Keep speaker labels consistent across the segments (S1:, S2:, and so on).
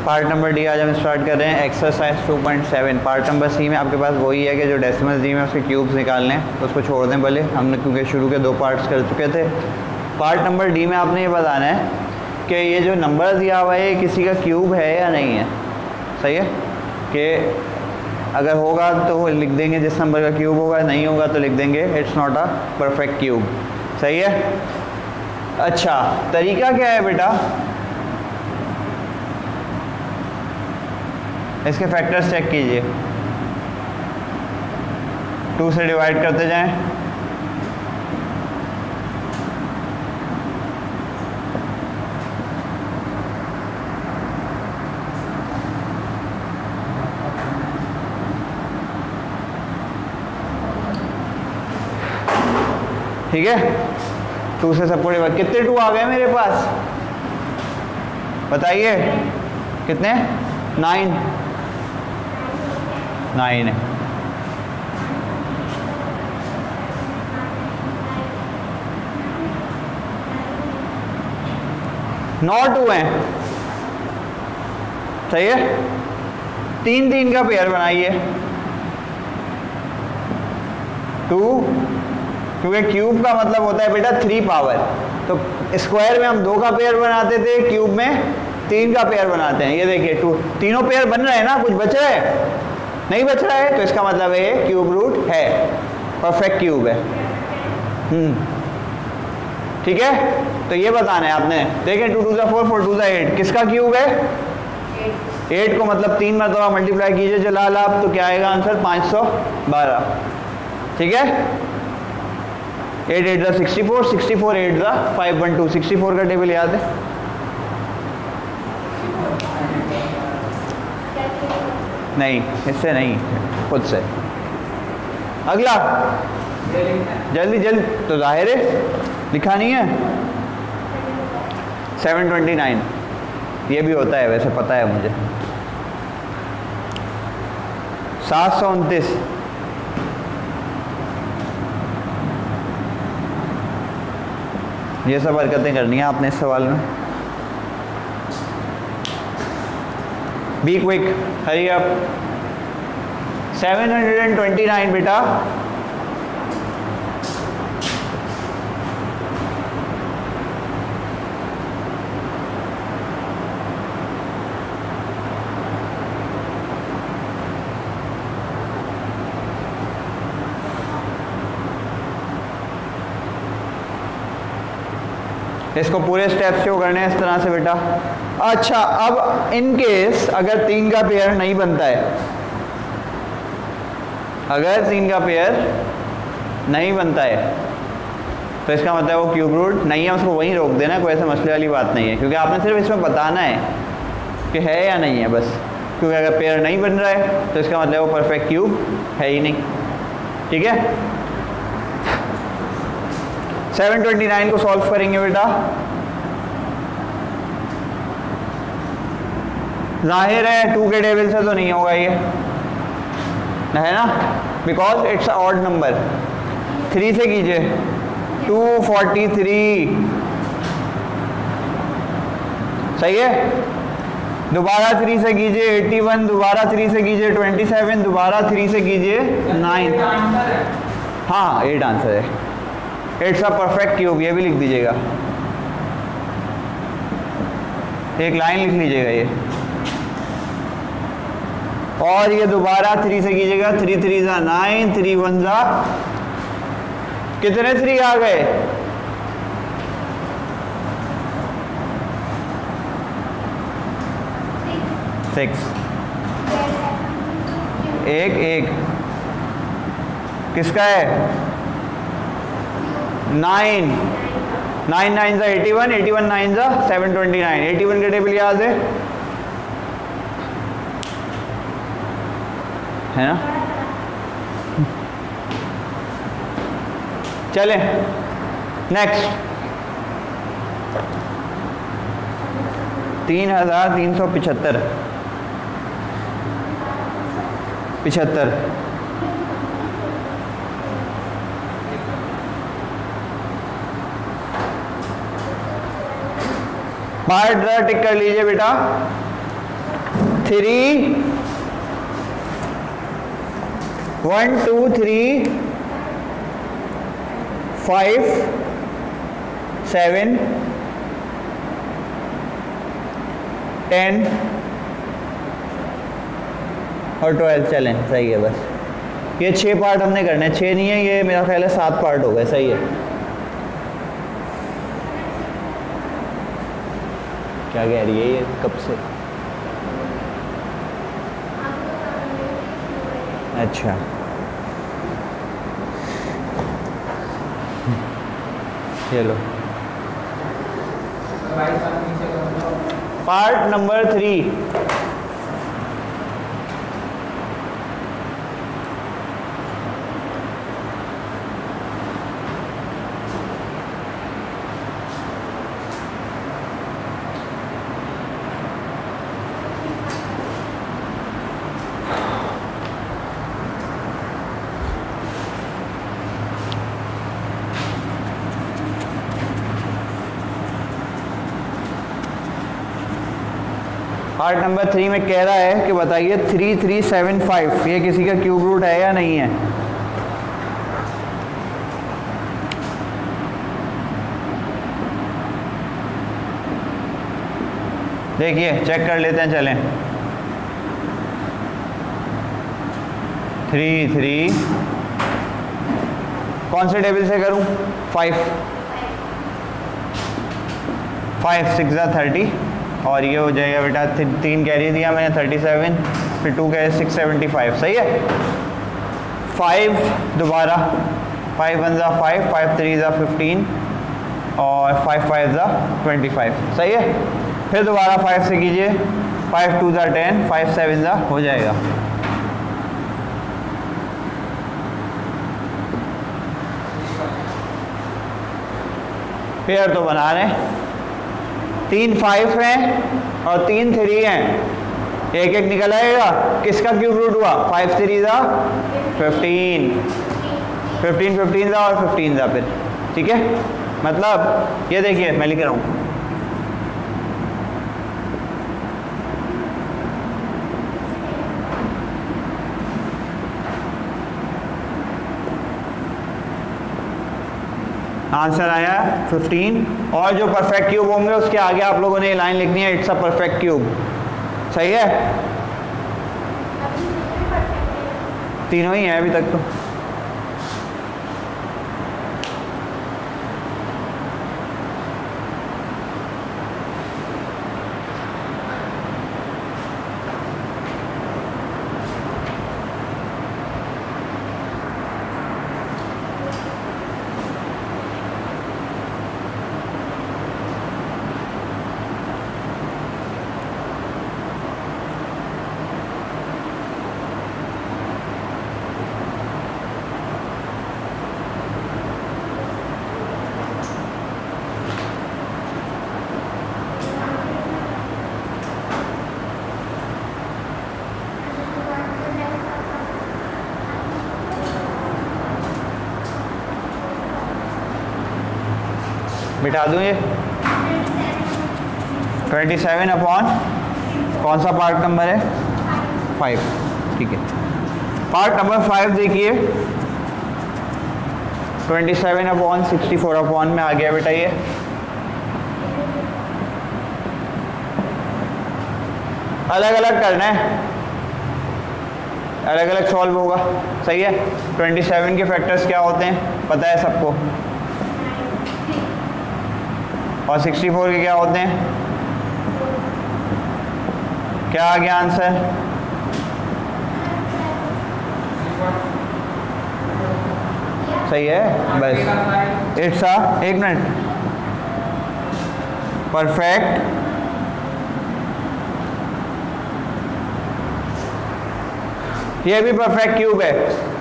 S1: Part number D आज हम start कर रहे हैं एक्सरसाइज 2.7। पार्ट नंबर सी में आपके पास वही है कि जो डेसिमल डी में उसके क्यूब्स निकालने हैं, तो उसको छोड़ दें भले, हमने क्योंकि शुरू के 2 पार्ट्स कर चुके थे। पार्ट नंबर डी में आपने ये बताना है कि ये जो नंबर दिया हुआ है ये किसी का क्यूब है या नहीं है। सही है कि अगर होगा तो वो लिख देंगे जिस नंबर का क्यूब होगा, नहीं होगा तो लिख देंगे it's not a perfect cube. सही है। अच्छा, तरीका क्या है बेटा, इसके फैक्टर्स चेक कीजिए। 2 से डिवाइड करते जाएं, ठीक है। 2 से सबको डिवाइड, कितने 2 आ गए मेरे पास बताइए, कितने? 9 है। 9 2 हैं। सही है। 3 3 का पेयर बनाइए। 2, क्योंकि क्यूब का मतलब होता है बेटा 3 पावर, तो स्क्वायर में हम 2 का पेयर बनाते थे, क्यूब में 3 का पेयर बनाते हैं। ये देखिए 2 तीनों पेयर बन रहे हैं ना, कुछ बच रहा है? नहीं बच रहा है, तो इसका मतलब है ये क्यूब रूट है, परफेक्ट क्यूब है। ठीक है, तो ये बताना है आपने। देखें 2 2 4 4 2 8 किसका क्यूब है? 8 को मतलब 3 मरतबा मल्टीप्लाई कीजिए जलाल आप, तो क्या आएगा आंसर? 512। ठीक है। 8 8 64, 64 8 512। 64 का टेबल याद है? नहीं, इससे नहीं, खुद से। अगला जल्दी जल्दी, तो जाहिर है लिखा नहीं है। 729 ये भी होता है वैसे, पता है मुझे। 729 ये सब हरकतें करनी है आपने इस सवाल में। Be quick, hurry up. 729 बेटा, इसको पूरे स्टेप्स क्यों करने हैं इस तरह से बेटा। अच्छा, अब इन केस अगर 3 का पेयर नहीं बनता है, अगर 3 का पेयर नहीं बनता है तो इसका मतलब वो क्यूब रूट नहीं है, उसको वहीं रोक देना, कोई ऐसे मसले वाली बात नहीं है, क्योंकि आपने सिर्फ इसमें बताना है कि है या नहीं है बस। क्योंकि अगर पेयर नहीं बन रहा है तो इसका मतलब वो परफेक्ट क्यूब है ही नहीं। ठीक है। 729 को सॉल्व करेंगे बेटा। जाहिर है 2 के टेबल से तो नहीं होगा ये, है ना, बिकॉज इट्स ऑड नंबर। 3 से कीजिए, 243। सही है। दोबारा 3 से कीजिए 81, दोबारा 3 से कीजिए 27, दोबारा 3 से कीजिए 9। हाँ 8 आंसर है। इट्स अ परफेक्ट क्यूब, ये भी लिख दीजिएगा, एक लाइन लिख लीजिएगा ये। और ये दोबारा 3 से कीजिएगा, 3 3 जा 9, 3 1 जा कितने 3 आ गए? 6। 1 1 किसका है? 9 9 9 जा 81, 81 9 जा 729। 81 का टेबल याद है ना? चलें नेक्स्ट। 3375 75 बाहर ड्रा टिक कर लीजिए बेटा। 3 1 2 3 5 7 10 और 12 चलें, सही है। बस ये 6 पार्ट हमने करने, 6 नहीं है ये, मेरा ख्याल है 7 पार्ट हो गए, सही है। क्या कह रही है ये कब से? अच्छा, चलो पार्ट नंबर 3। पार्ट नंबर 3 में कह रहा है कि बताइए 3375 ये किसी का क्यूब रूट है या नहीं है? देखिए चेक कर लेते हैं, चलें। 3 3 कौन से टेबल से करूं? 5 5 6 30 और ये हो जाएगा बेटा 3 कैरी दिया मैंने 37, फिर 2 कैरी 675, सही है। 5 दोबारा 5 1 ज़ा 5 5 3 ज़ा 15 और 5 5 ज़ा 25, सही है। फिर दोबारा 5 से कीजिए, 5 2 ज़ा 10 5 7 ज़ा हो जाएगा। पेयर तो बना रहे हैं, 3 5 हैं और 3 3 हैं, एक एक निकल आएगा। किसका क्यूब रूट हुआ? 5 3 ज़ा 15 15 15 ज़ा और 15 ज़ा, फिर ठीक है। मतलब ये देखिए मैं लिख रहा हूँ, आंसर आया 15 और जो परफेक्ट क्यूब होंगे उसके आगे आप लोगों ने ये लाइन लिखनी है, इट्स अ परफेक्ट क्यूब, सही है। तीनों ही हैं अभी तक तो। बिठा दूँ ये 27 अपॉन कौन सा पार्ट नंबर है? 5, ठीक है। पार्ट नंबर 5 देखिए 27 अपॉन 64 अपॉन में आ गया बेटा ये। अलग अलग करना है, अलग अलग सॉल्व होगा, सही है। 27 के फैक्टर्स क्या होते हैं पता है सबको, और 64 के क्या होते हैं? क्या आ गया आंसर? सही है। बस इट्स अ, एक मिनट, परफेक्ट ये भी परफेक्ट क्यूब है।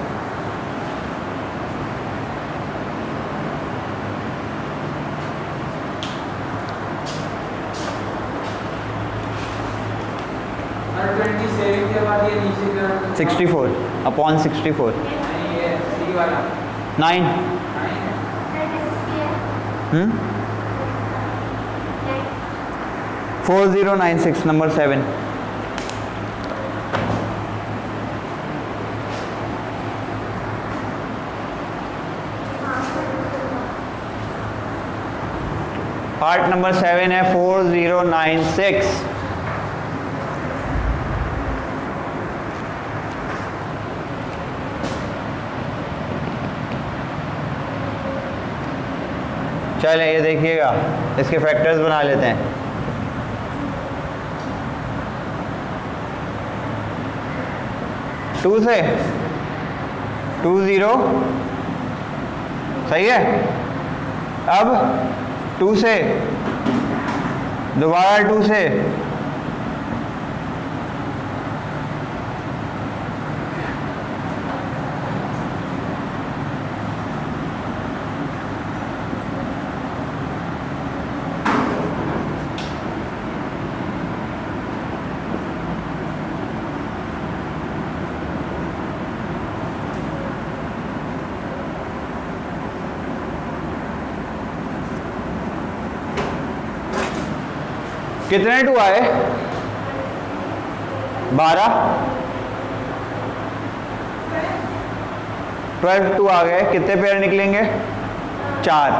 S2: और 27 के बाद ये नीचे का
S1: 64 अपॉन 64
S2: नहीं, ये सी वाला
S1: 9 4096 नंबर 7 पार्ट नंबर 7 है 4096। चले ये देखिएगा, इसके फैक्टर्स बना लेते हैं। टू से 20 सही है। अब 2 से दोबारा 2 से कितने 2 आए? 12 12 2 आ गए। कितने पेयर निकलेंगे? 4।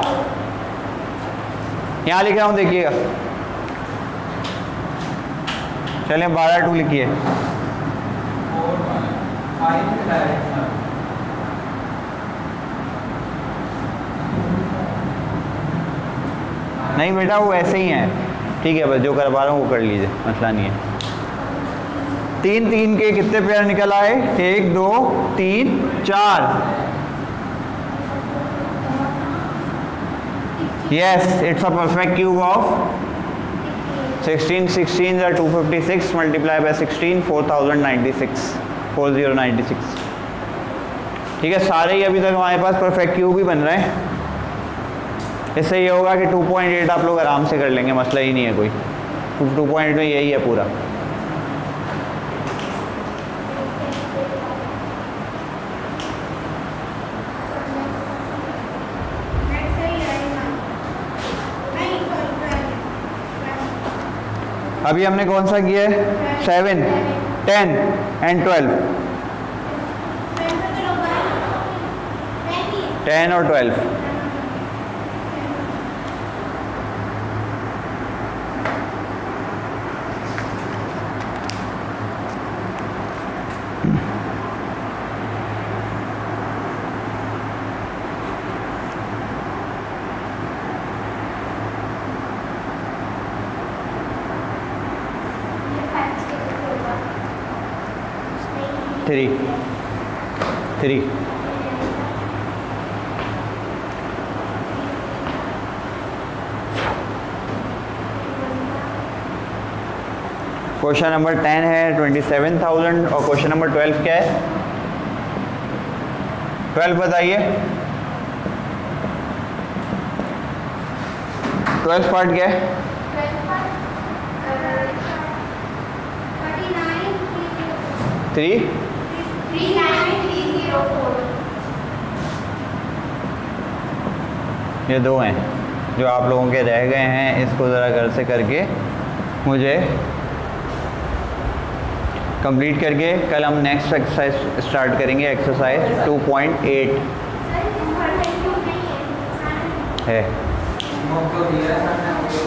S1: यहां लिख रहा हूं देखिएगा। चलिए 12 2 लिखिए। नहीं बेटा वो ऐसे ही है, ठीक है, बस जो करवा रहा हूँ वो कर लीजिए, मसला नहीं है। 3 3 के कितने पेयर निकल आए? 1 2 3 4। Yes, it's a perfect cube of 16 16 are 256 multiply by 16 4096 4096। ठीक है, सारे ही अभी तक हमारे पास परफेक्ट क्यूब ही बन रहे हैं। इससे ये होगा कि 2.8 आप लोग आराम से कर लेंगे, मसला ही नहीं है कोई। 2.8 में यही है पूरा। अभी हमने कौन सा किया है? 7 10 एंड 12। 10 और 12। थ्री 3। क्वेश्चन नंबर 10 है 27,000 और क्वेश्चन नंबर 12 क्या है? 12 बताइए। 12 पार्ट क्या है? 3 ये 2 हैं जो आप लोगों के रह गए हैं। इसको ज़रा घर से करके मुझे कंप्लीट करके कल हम नेक्स्ट एक्सरसाइज स्टार्ट करेंगे। एक्सरसाइज 2.8 है।